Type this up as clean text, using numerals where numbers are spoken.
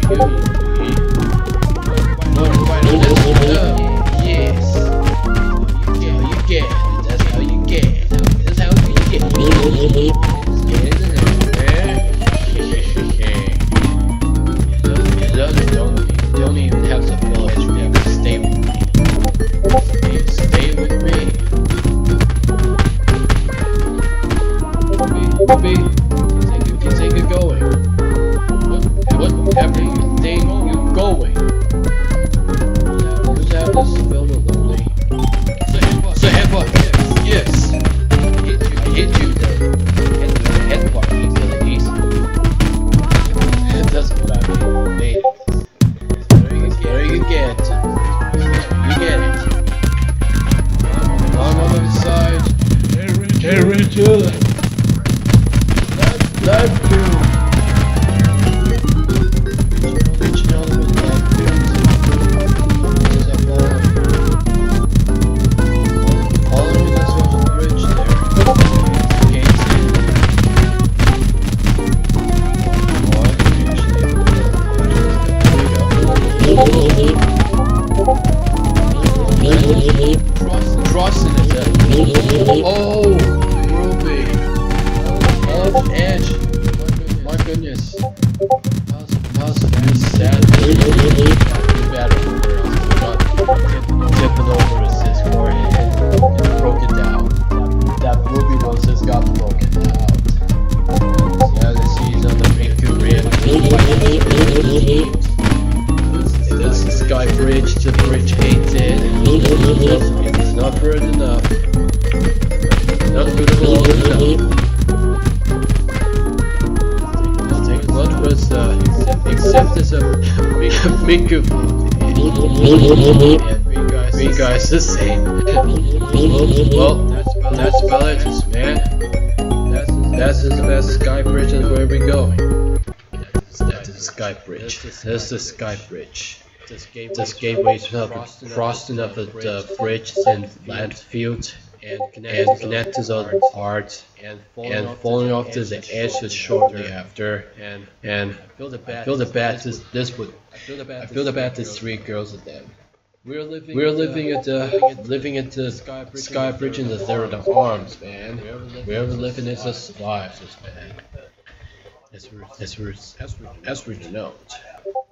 Yes. You get it. That's how you get it. That's how you get it. Don't even have to feel it. You have to stay with me. Stay with me. Baby, you can take it going. Whatever you think you're going. Just have to feel the lonely. Say headbutt. Yes. I hit you there. Headbutt me really easy. That's what I made it. There you get it. You get it. Arm on the side. Tear each other. Left two. Crossing it there. Oh, Ruby. Oh, Edge. My goodness. Must be sad. Tipping over his forehead and broke it down. That Ruby once just got broken out. Yeah, the seas on the pink red. This is Sky Bridge to Bridge 8 in. It's not good enough. Not good enough. What was except as a microphone. And we guys the same. Well, that's Bellatrix, man. That's the best Sky Bridge and where we going. That's the Sky Bridge. That's the Sky Bridge. This gateway is crossing of the bridge and landfield and connect to the other part and falling off to the edge shortly after. And I feel the bad these three girls of them. We're living at the Sky Bridge in the third arms, man. We're living as a survivors, man. As we know.